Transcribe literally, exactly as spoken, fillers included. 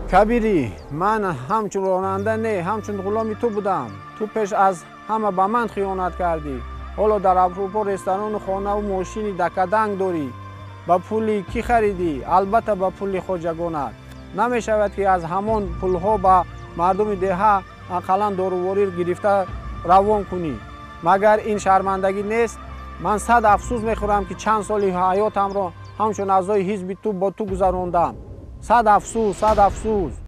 کبیری، من همچون راننده نه، همچون غلامی تو بودم. تو پیش از همه به من خیانت کردی. حالا در اروپا رستوران و خانه و ماشینی دکدنگ داری. با پولی کی خریدی؟ البته با پول خواجگانت. نمی شود که از همان پولها با مردم دهه اقلا داروواری گرفته روان کنی. مگر این شرمندگی نیست؟ من صد افسوس میخورم که چند سالی حیاتم را همچون اعضای حزب تو با تو گذراندم. صد افسوس، صد افسوس.